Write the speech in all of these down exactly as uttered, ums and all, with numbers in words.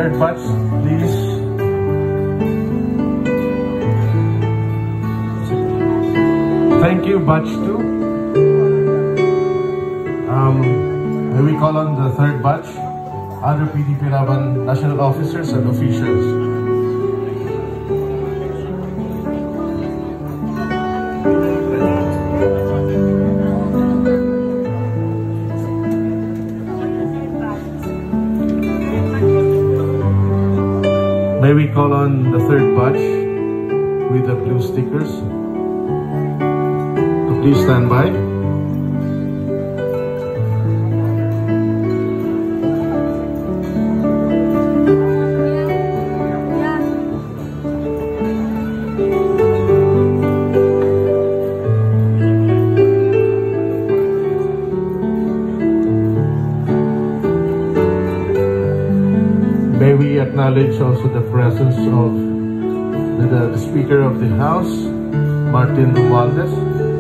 third batch, please. Thank you, batch two. Um, may we call on the third batch, other P D P R R D national officers and officials. May we call on the third batch with the blue stickers to please stand by. May we acknowledge also the presence of the, the Speaker of the House, Martin Romualdez.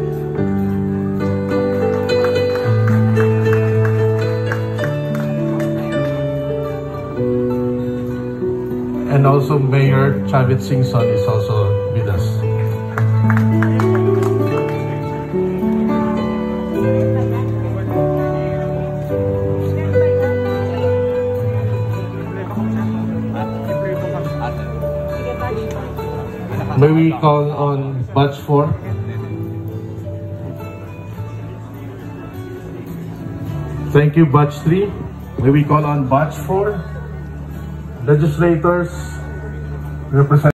And also Mayor Chavit Singson is also with us. May we call on batch four? Thank you, batch three. May we call on batch four? Legislators, representatives.